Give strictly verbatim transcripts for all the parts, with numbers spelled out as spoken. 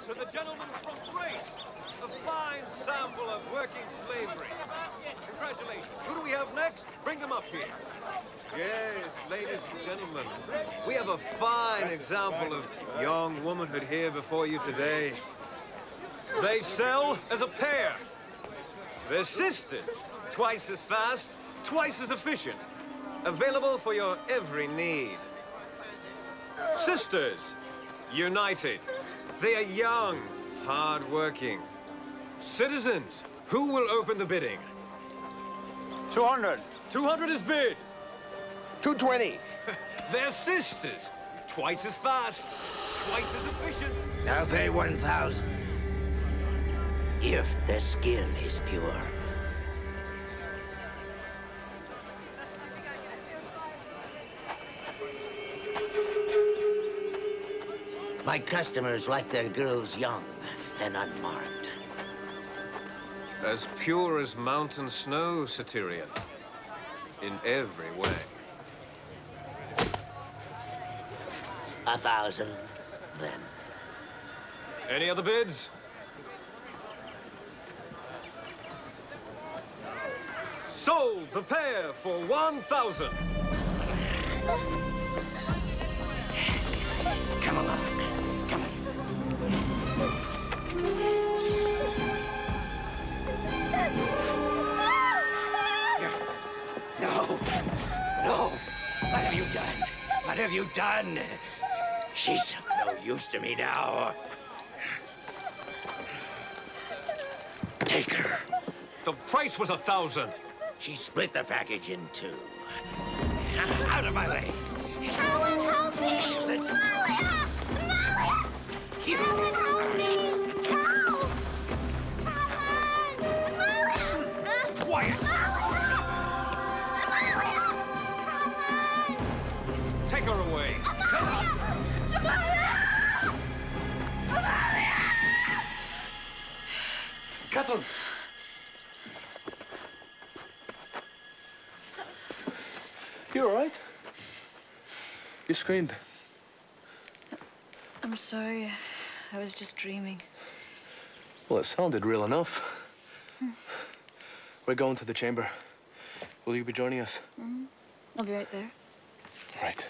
to the gentleman from Thrace. A fine sample of working slavery. Congratulations. Who do we have next? Bring them up here. Yes, ladies and gentlemen, we have a fine example of young womanhood here before you today. They sell as a pair. They're sisters, twice as fast, twice as efficient. Available for your every need. Sisters, united. They are young, hard-working. Citizens, who will open the bidding? two hundred. two hundred is bid. two twenty. They're sisters, twice as fast, twice as efficient. I'll pay one thousand. If the skin is pure. My customers like their girls young and unmarked. As pure as mountain snow, Satyrian. In every way. A thousand, then. Any other bids? Sold the pair for one thousand. Come along. Come. No. No. What have you done? What have you done? She's no use to me now. Take her. The price was a thousand. She split the package in two. Out of my way. Someone help me! Let's... Amalia! Amalia! Someone help me! Help! Come on! Amalia! Quiet! Amalia! Amalia! Come on! Take her away. Amalia! Amalia! Amalia! Catherine! You all right? You screamed. I'm sorry. I was just dreaming. Well, it sounded real enough. Hmm. We're going to the chamber. Will you be joining us? Mm-hmm. I'll be right there. Right.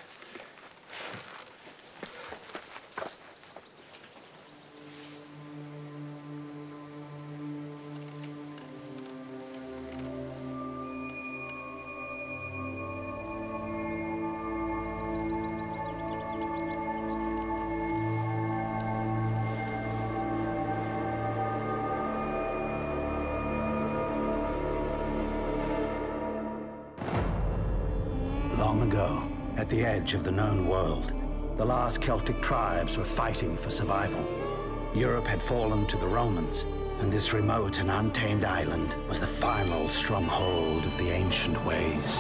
Long ago, at the edge of the known world, the last Celtic tribes were fighting for survival. Europe had fallen to the Romans, and this remote and untamed island was the final stronghold of the ancient ways.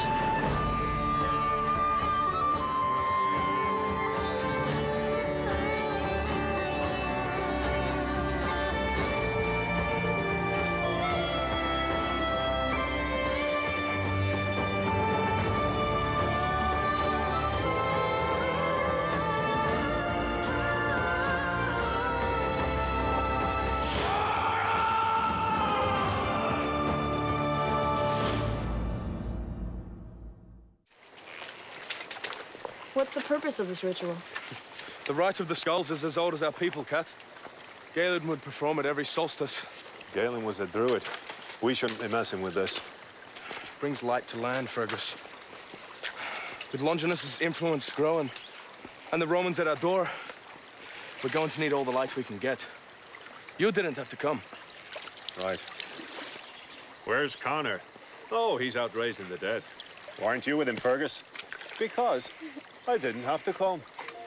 What's the purpose of this ritual? The rite of the skulls is as old as our people, Cat. Galen would perform it every solstice. Galen was a druid. We shouldn't be messing with this. Brings light to land, Fergus. With Longinus' influence growing, and the Romans at our door, we're going to need all the light we can get. You didn't have to come. Right. Where's Conor? Oh, he's out raising the dead. Weren't you with him, Fergus? Because I didn't have to come.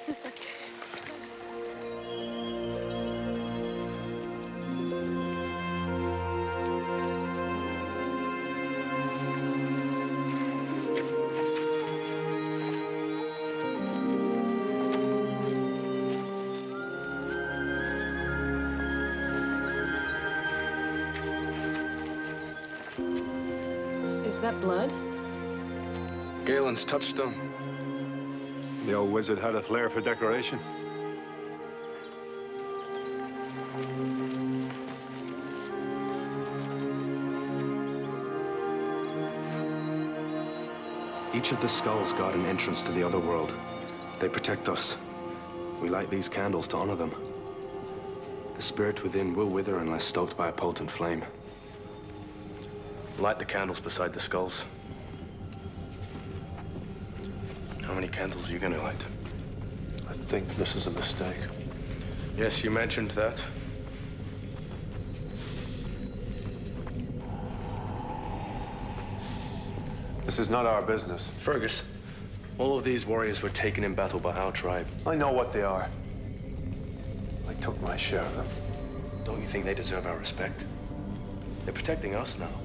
Is that blood? Galen's touchstone. The old wizard had a flair for decoration. Each of the skulls guard an entrance to the other world. They protect us. We light these candles to honor them. The spirit within will wither unless stoked by a potent flame. Light the candles beside the skulls. How many candles are you gonna light? I think this is a mistake. Yes, you mentioned that. This is not our business. Fergus, all of these warriors were taken in battle by our tribe. I know what they are. I took my share of them. Don't you think they deserve our respect? They're protecting us now.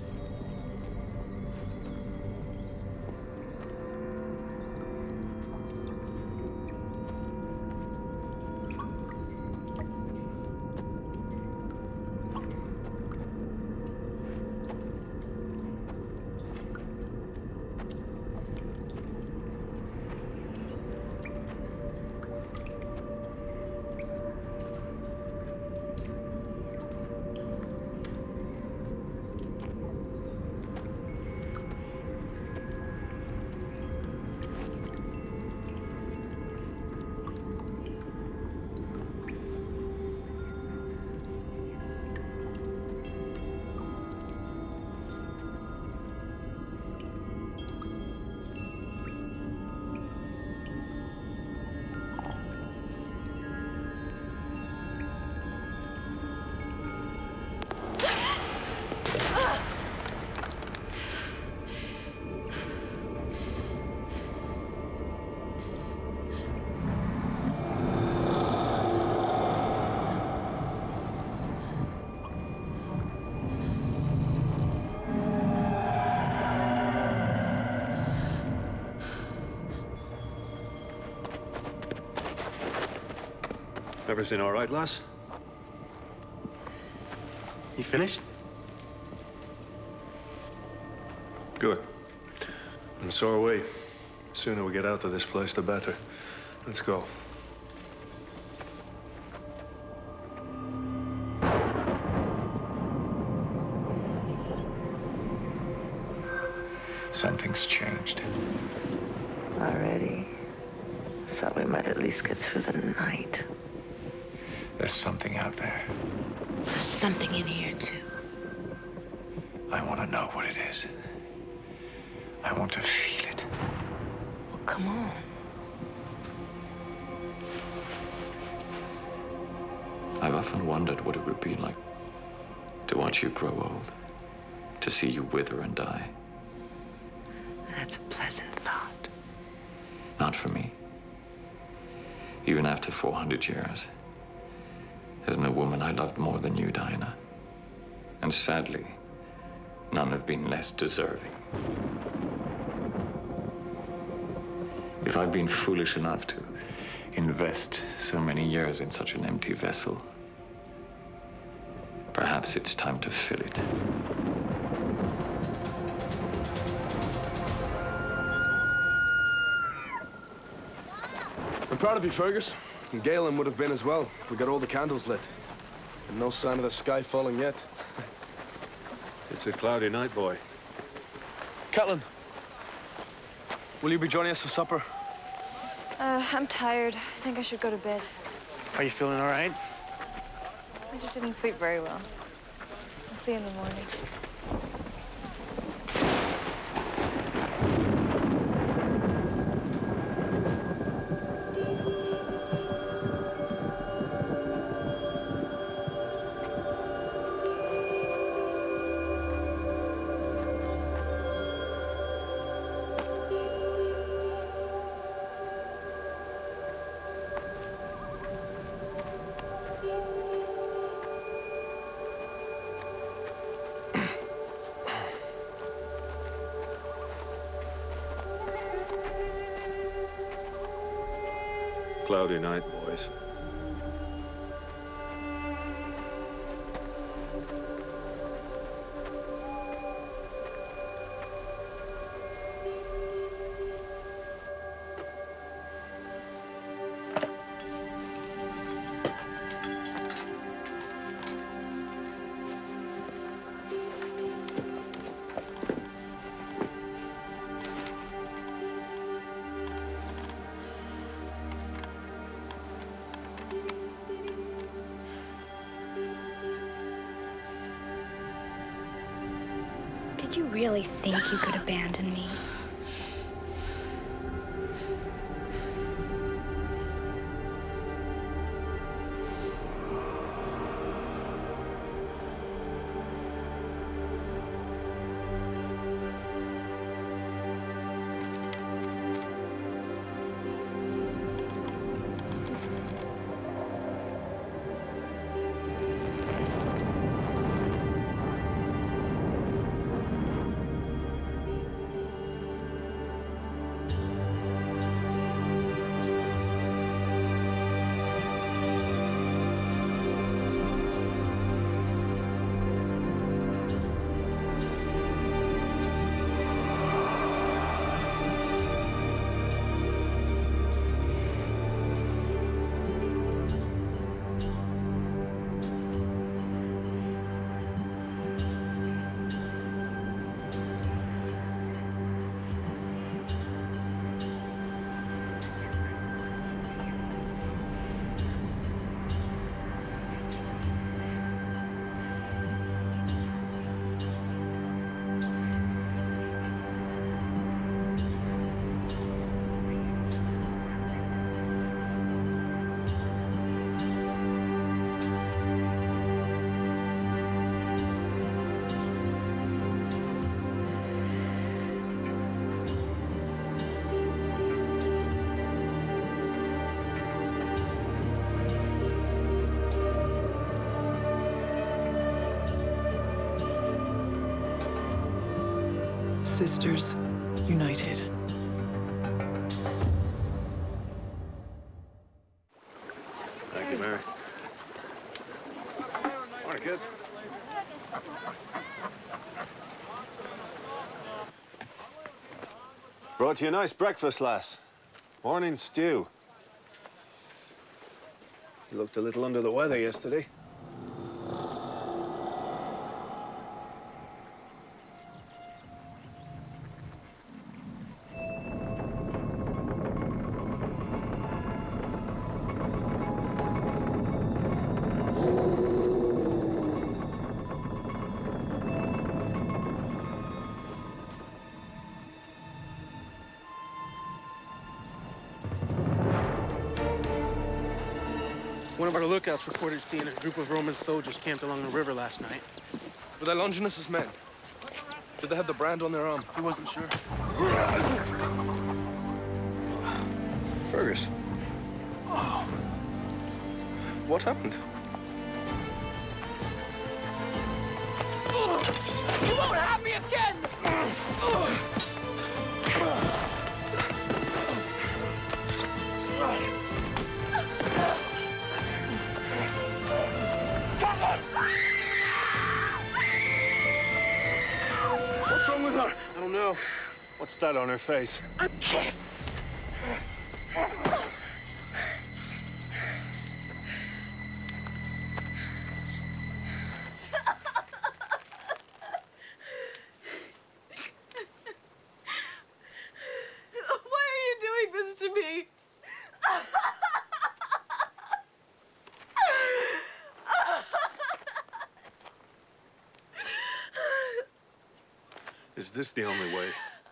Everything all right, lass? You finished? Good. And so are we. The sooner we get out of this place, the better. Let's go. Something's changed. Already? Thought we might at least get through the night. There's something out there. There's something in here, too. I want to know what it is. I want to feel it. Well, come on. I've often wondered what it would be like to watch you grow old, to see you wither and die. That's a pleasant thought. Not for me. Even after four hundred years, there's no woman I loved more than you, Diana. And sadly, none have been less deserving. If I've been foolish enough to invest so many years in such an empty vessel, perhaps it's time to fill it. I'm proud of you, Fergus. And Galen would have been as well. We got all the candles lit. And no sign of the sky falling yet. It's a cloudy night, boy. Catelyn, will you be joining us for supper? Uh, I'm tired. I think I should go to bed. Are you feeling all right? I just didn't sleep very well. I'll see you in the morning. Cloudy night, boys. you really think you could abandon me? Sisters united. Thank you, Mary. Morning, kids. Brought you a nice breakfast, lass. Morning stew. You looked a little under the weather yesterday. One of our lookouts reported seeing a group of Roman soldiers camped along the river last night. Were they Longinus' men? Did they have the brand on their arm? He wasn't sure. Fergus. Oh. What happened? You won't have me again! What's wrong with her? I don't know. What's that on her face? A kiss! Why are you doing this to me? Is this the only way?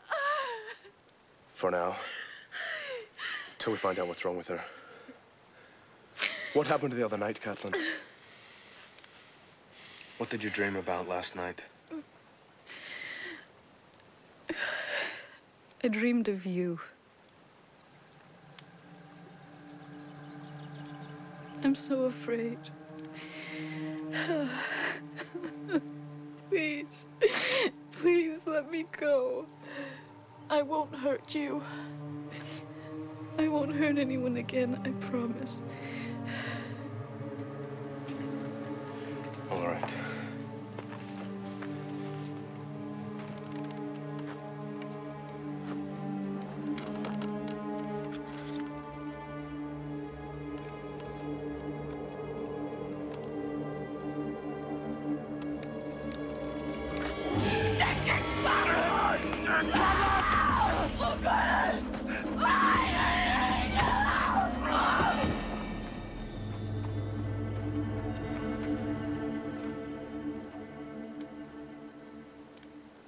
For now. Till we find out what's wrong with her. What happened the other night, Catelyn? What did you dream about last night? I dreamed of you. I'm so afraid. Please, please let me go. I won't hurt you. I won't hurt anyone again, I promise. All right.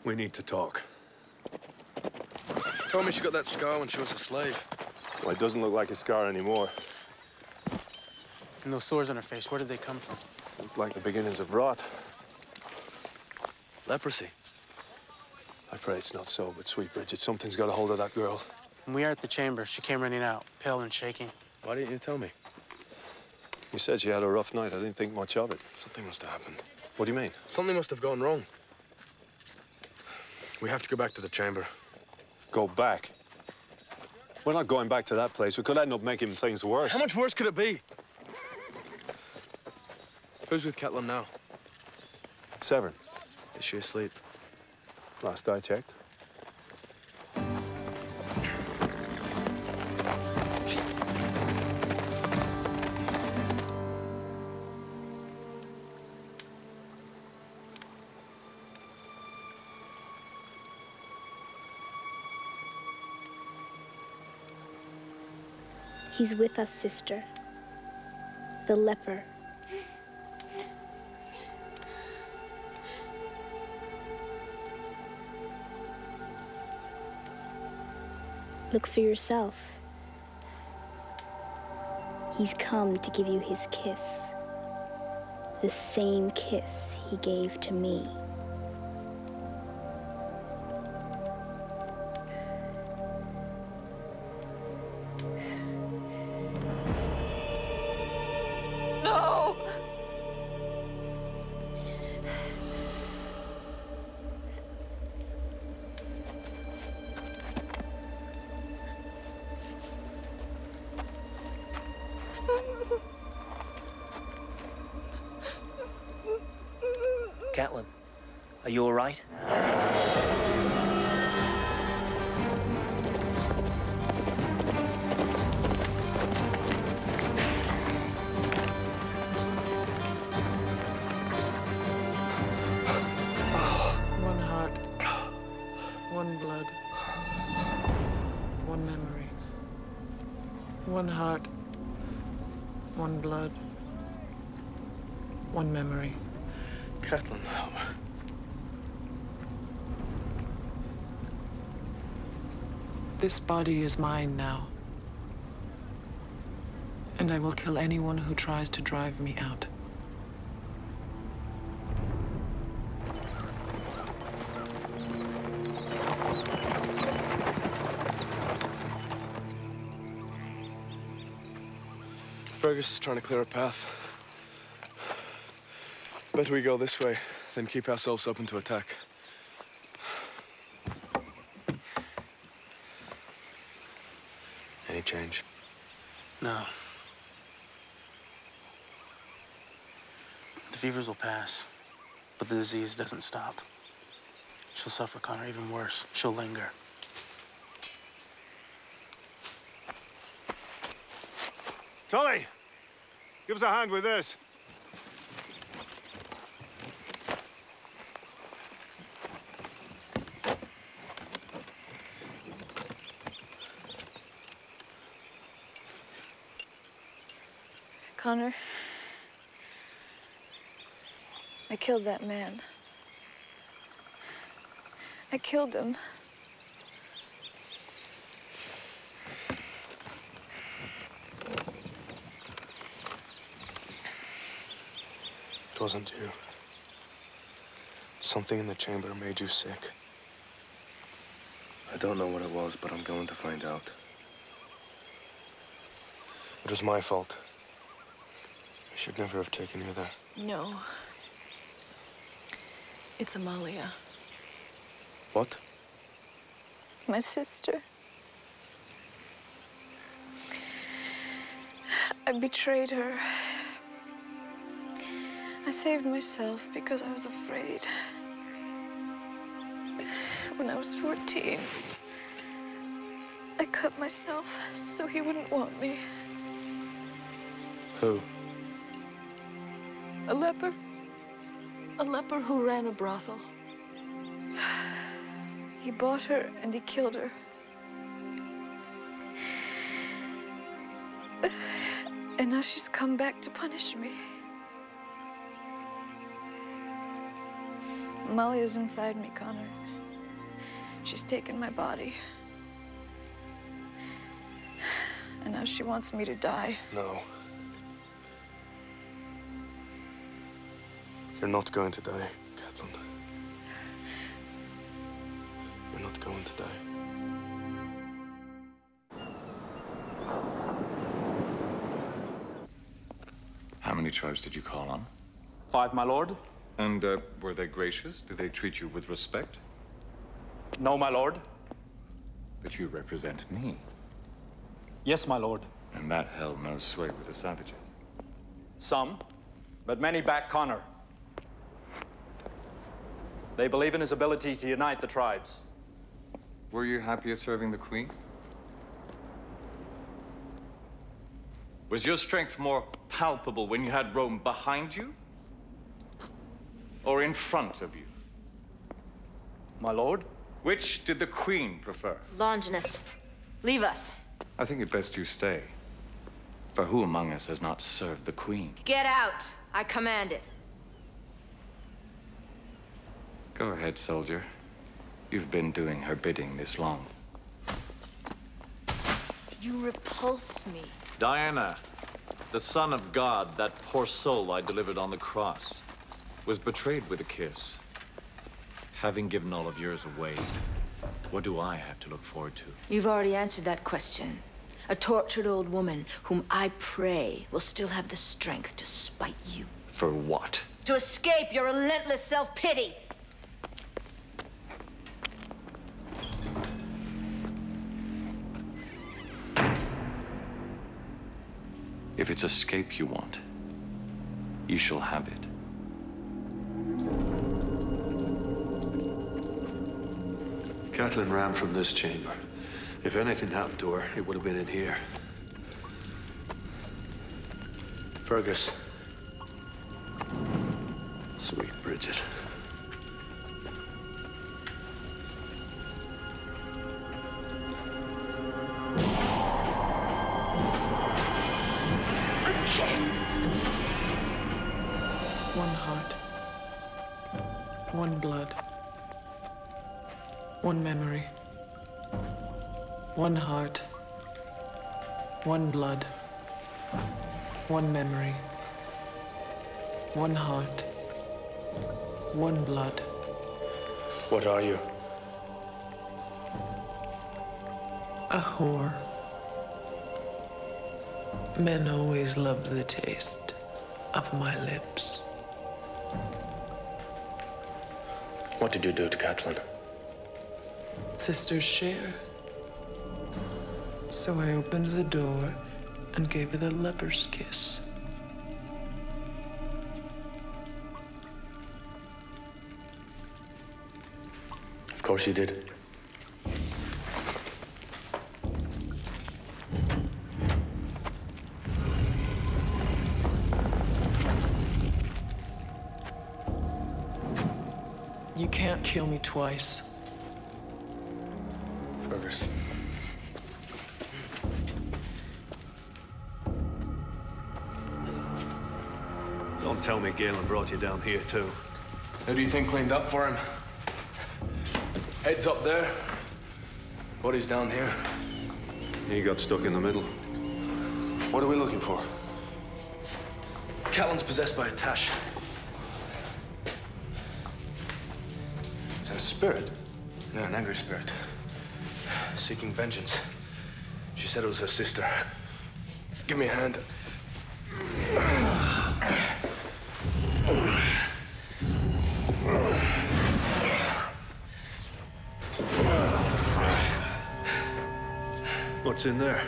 We need to talk. She told me she got that scar when she was a slave. Well, it doesn't look like a scar anymore. And those sores on her face, where did they come from? Look like the beginnings of rot. Leprosy. I pray it's not so, but sweet Bridget, something's got a hold of that girl. When we were at the chamber, she came running out, pale and shaking. Why didn't you tell me? You said she had a rough night. I didn't think much of it. Something must have happened. What do you mean? Something must have gone wrong. We have to go back to the chamber. Go back? We're not going back to that place. We could end up making things worse. How much worse could it be? Who's with Catelyn now? Severn. Is she asleep? Last I checked. He's with us, sister. The leper. Look for yourself. He's come to give you his kiss. The same kiss he gave to me. No! Catelyn, are you all right? One heart, one blood, one memory. One heart, one blood, one memory. Catelyn, This body is mine now. And I will kill anyone who tries to drive me out. Fergus is trying to clear a path. Better we go this way than keep ourselves open to attack. Any change? No. The fevers will pass, but the disease doesn't stop. She'll suffer, Conor, even worse. She'll linger. Tully! Give us a hand with this. Conor, I killed that man. I killed him. It wasn't you. Something in the chamber made you sick. I don't know what it was, but I'm going to find out. It was my fault. I should never have taken you there. No. It's Amalia. What? My sister. I betrayed her. I saved myself because I was afraid. When I was fourteen, I cut myself so he wouldn't want me. Who? A leper. A leper who ran a brothel. He bought her and he killed her. And now she's come back to punish me. Amalia's inside me, Conor. She's taken my body. And now she wants me to die. No. You're not going to die, Catelyn. You're not going to die. How many tribes did you call on? Five, my lord. And uh, were they gracious? Did they treat you with respect? No, my lord. But you represent me. Yes, my lord. And that held no sway with the savages. Some, but many back Conor. They believe in his ability to unite the tribes. Were you happier serving the Queen? Was your strength more palpable when you had Rome behind you? Or in front of you? My lord? Which did the Queen prefer? Longinus, leave us. I think it best you stay. For who among us has not served the Queen? Get out. I command it. Go ahead, soldier. You've been doing her bidding this long. You repulse me. Diana, the son of God, that poor soul I delivered on the cross, was betrayed with a kiss. Having given all of yours away, what do I have to look forward to? You've already answered that question. A tortured old woman whom I pray will still have the strength to spite you. For what? To escape your relentless self-pity. If it's escape you want, you shall have it. Catelyn ran from this chamber. If anything happened to her, it would have been in here. Fergus. Sweet Bridget. One heart, one blood, one memory. One heart, one blood, one memory. One heart, one blood. What are you? A whore. Men always loved the taste of my lips. What did you do to Catelyn? Sisters share. So I opened the door and gave her the leper's kiss. Of course you did. You can't kill me twice. Fergus. Don't tell me Galen brought you down here, too. Who do you think cleaned up for him? Head's up there. Body's down here. He got stuck in the middle. What are we looking for? Catelyn's possessed by a Tash. It's a spirit? No, an angry spirit. Seeking vengeance. She said it was her sister. Give me a hand. What's in there?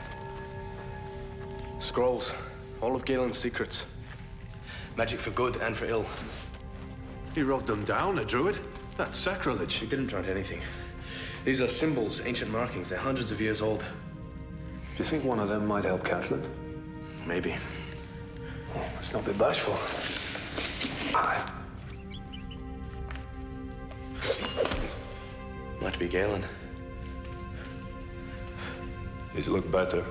Scrolls. All of Galen's secrets. Magic for good and for ill. He wrote them down, a druid? That's sacrilege. He didn't write anything. These are symbols, ancient markings. They're hundreds of years old. Do you think one of them might help Catelyn? Maybe. Oh, let's not be bashful. Might be Galen. He's look better.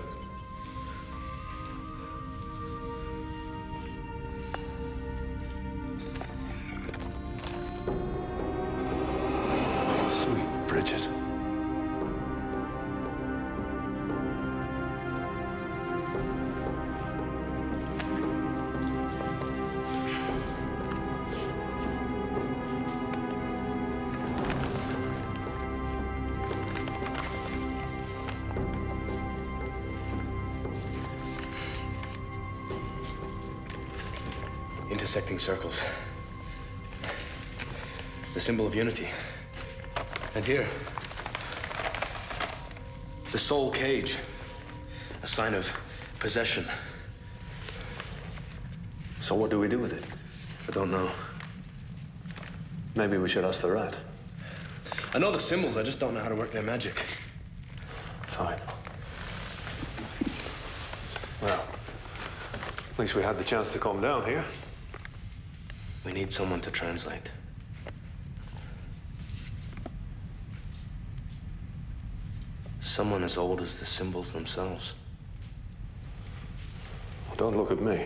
Sweet Bridget. Intersecting circles. The symbol of unity. And here, the soul cage. A sign of possession. So what do we do with it? I don't know. Maybe we should ask the rat. I know the symbols, I just don't know how to work their magic. Fine. Well, at least we had the chance to calm down here. We need someone to translate. Someone as old as the symbols themselves. Don't look at me.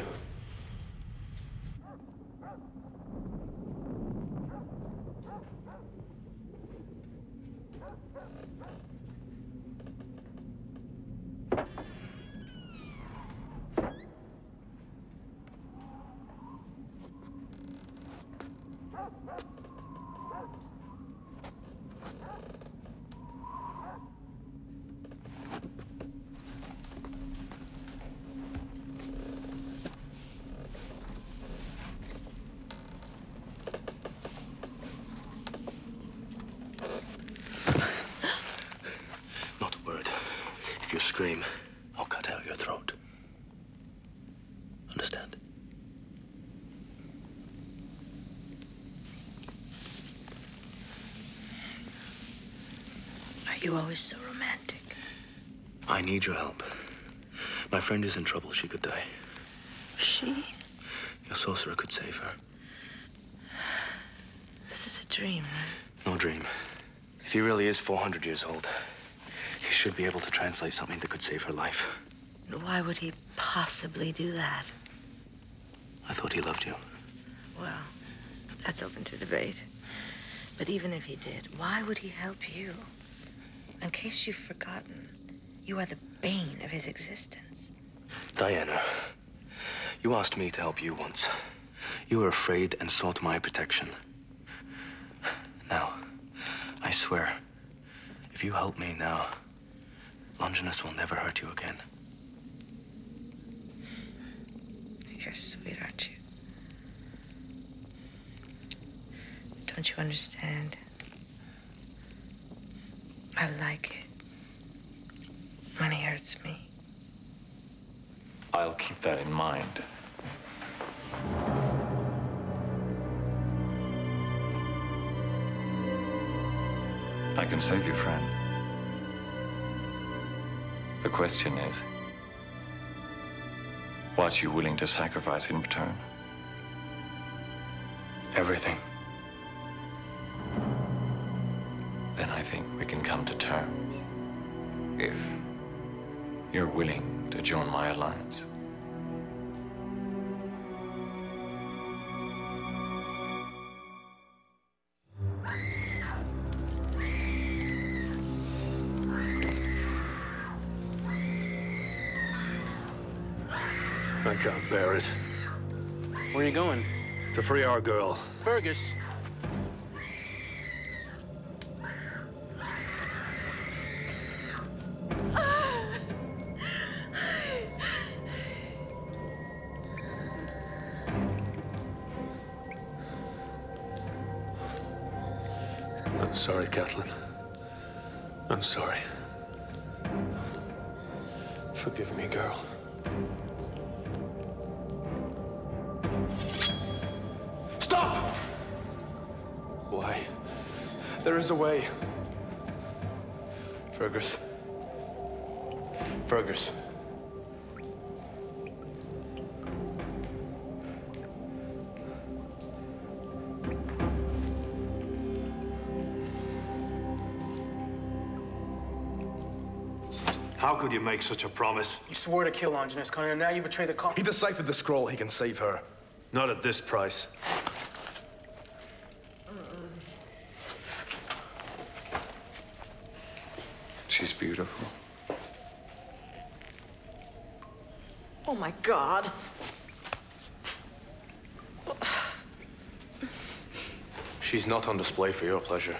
If you scream, I'll cut out your throat. Understand? Are you always so romantic? I need your help. My friend is in trouble. She could die. She? Your sorcerer could save her. This is a dream, right? No dream. If he really is four hundred years old, he should be able to translate something that could save her life. Why would he possibly do that? I thought he loved you. Well, that's open to debate. But even if he did, why would he help you? In case you've forgotten, you are the bane of his existence. Diana, you asked me to help you once. You were afraid and sought my protection. Now, I swear, if you help me now, Longinus will never hurt you again. You're sweet, aren't you? Don't you understand? I like it when he hurts me. I'll keep that in mind. I can save you, friend. The question is, what you willing to sacrifice in return? Everything. Then I think we can come to terms. If you're willing to join my alliance. I can't bear it. Where are you going? To free our girl. Fergus. I'm sorry, Catelyn. I'm sorry. Forgive me, girl. Stop! Why? There is a way. Fergus. Fergus. How could you make such a promise? You swore to kill Longinus, Conor, and now you betray the cause. He deciphered the scroll. He can save her. Not at this price. She's beautiful. Oh my God. She's not on display for your pleasure.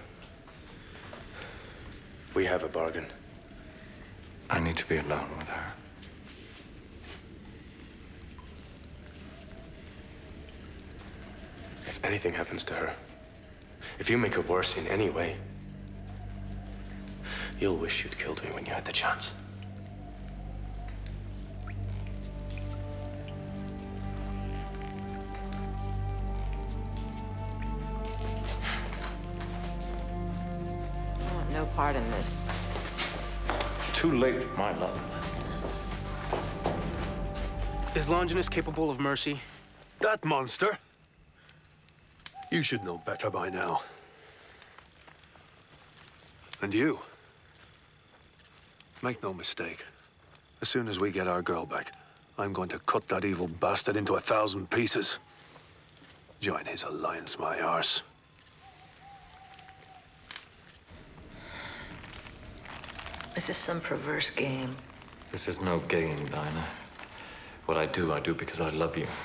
We have a bargain. I need to be alone with her. If anything happens to her, if you make her worse in any way, you'll wish you'd killed me when you had the chance. I want no part in this. Too late, my love. Is Longinus capable of mercy? That monster? You should know better by now. And you? Make no mistake. As soon as we get our girl back, I'm going to cut that evil bastard into a thousand pieces. Join his alliance, my arse. Is this some perverse game? This is no game, Diana. What I do, I do because I love you.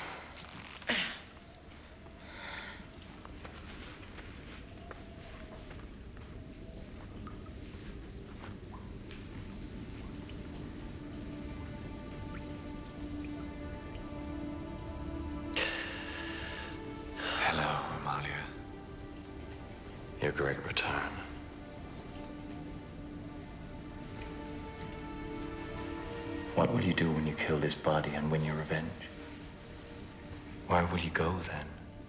Hello, Amalia. Your great return. What will you do when you kill this body and win your revenge? Where will you go then?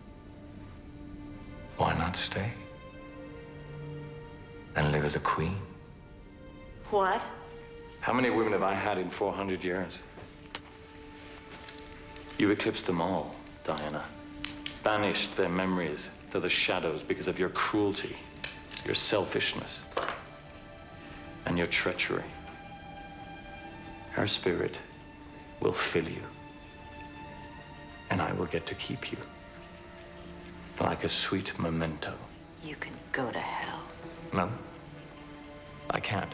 Why not stay? And live as a queen? What? How many women have I had in four hundred years? You eclipsed them all, Diana. Banished their memories to the shadows because of your cruelty, your selfishness, and your treachery. Her spirit will fill you, and I will get to keep you, like a sweet memento. You can go to hell. No, I can't.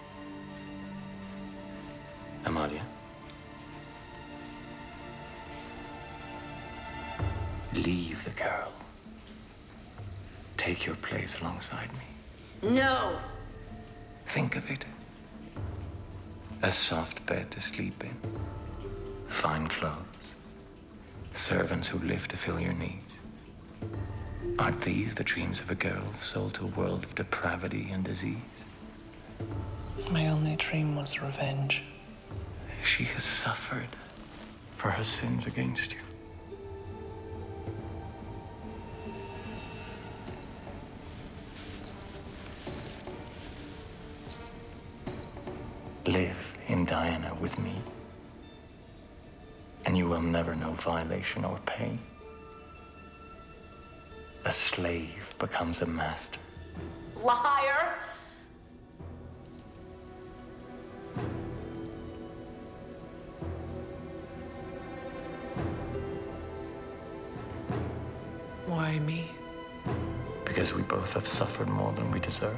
Amalia? Leave the girl. Take your place alongside me. No! Think of it. A soft bed to sleep in. Fine clothes. Servants who live to fill your needs. Aren't these the dreams of a girl sold to a world of depravity and disease? My only dream was revenge. She has suffered for her sins against you. Live in Diana with me, and you will never know violation or pain. A slave becomes a master. Liar! Why me? Because we both have suffered more than we deserve.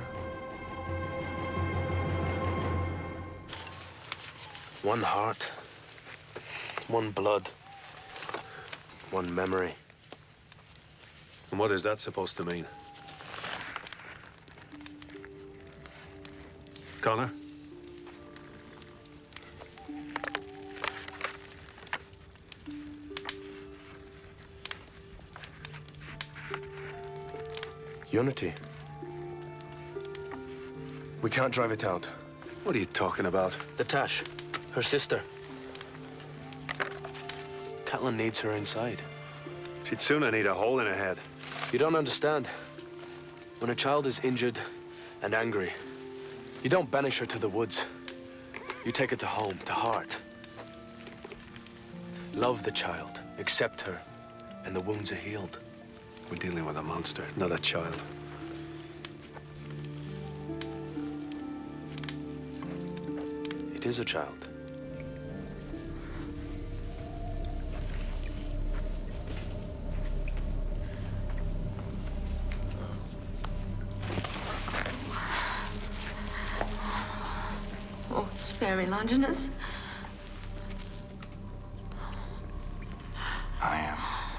One heart, one blood, one memory. And what is that supposed to mean? Conor? Unity. We can't drive it out. What are you talking about? The Tash, her sister. Catelyn needs her inside. She'd sooner need a hole in her head. You don't understand. When a child is injured and angry, you don't banish her to the woods. You take her to home, to heart. Love the child, accept her, and the wounds are healed. We're dealing with a monster, not a child. It is a child. Spare me, Longinus. I am.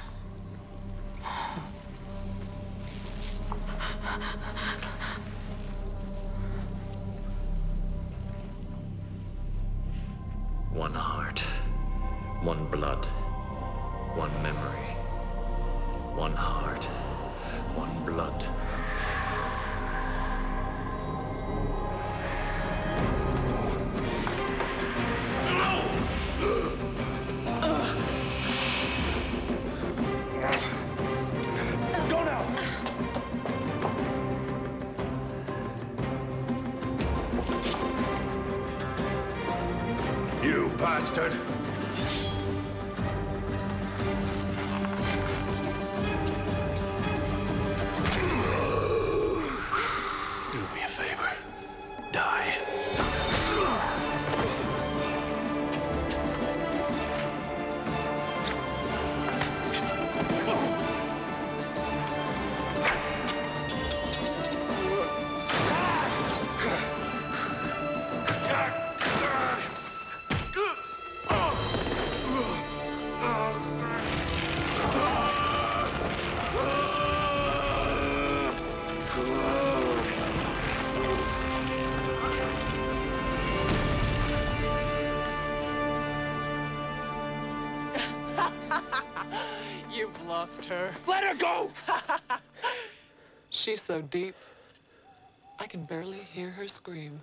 One heart, one blood, one memory. One heart, one blood. Go now! You bastard! Do me a favor. Die. You've lost her. Let her go! She's so deep, I can barely hear her scream.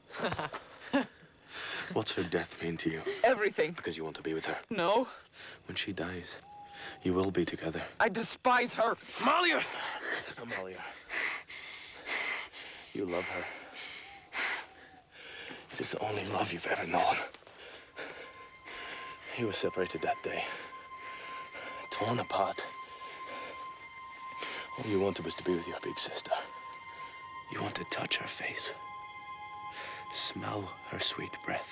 What's her death mean to you? Everything. Because you want to be with her. No, When she dies, you will be together. I despise her. Amalia! Amalia. You love her. It is the only love you've ever known. You were separated that day. Torn apart. All you wanted was to be with your big sister. You want to touch her face. Smell her sweet breath.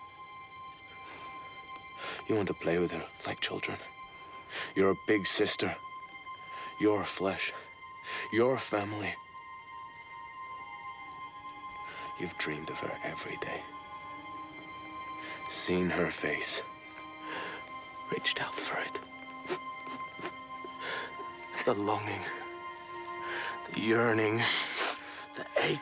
You want to play with her like children. You're a big sister. Your flesh. Your family. You've dreamed of her every day. Seen her face. Reached out for it. The longing. The yearning. The ache.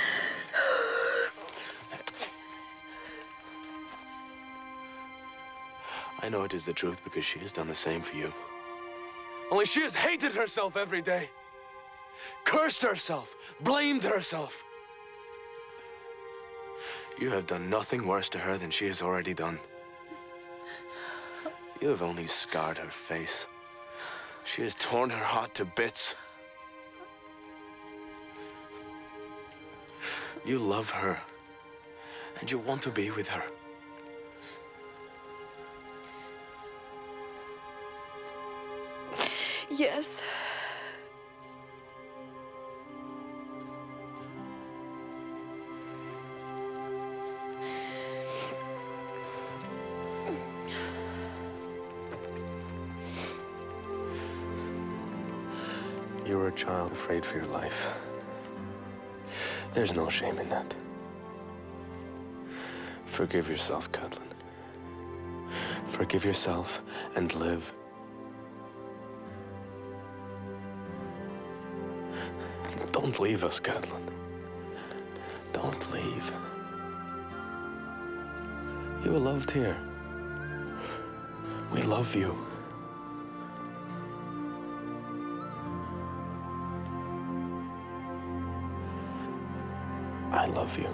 I know it is the truth because she has done the same for you. Only she has hated herself every day. Cursed herself. Blamed herself. You have done nothing worse to her than she has already done. You have only scarred her face. She has torn her heart to bits. You love her, and you want to be with her. Yes. You were a child afraid for your life. There's no shame in that. Forgive yourself, Catelyn. Forgive yourself and live. Don't leave us, Catelyn. Don't leave. You were loved here. We love you. I love you.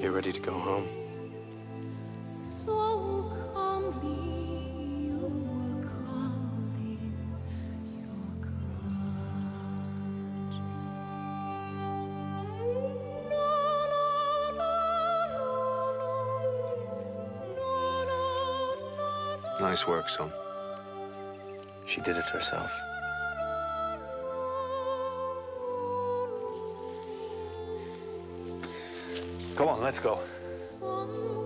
Get ready to go home. So calmly you were calling your God. Nice work, son. She did it herself. Come on, let's go. Some